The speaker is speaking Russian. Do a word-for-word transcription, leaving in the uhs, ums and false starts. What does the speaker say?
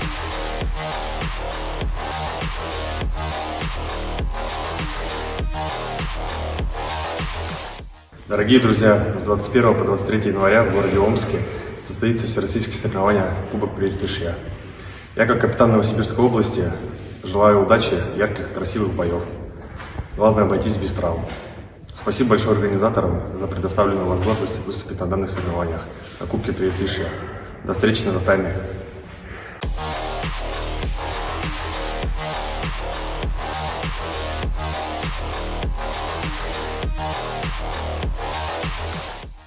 Дорогие друзья, с двадцать первого по двадцать третье января в городе Омске состоится всероссийское соревнование Кубок Прииртышья. Я, как капитан Новосибирской области, желаю удачи, ярких и красивых боев. Главное обойтись без травм. Спасибо большое организаторам за предоставленную возможность выступить на данных соревнованиях на Кубке Прииртышья. До встречи на татаме. We'll be right back.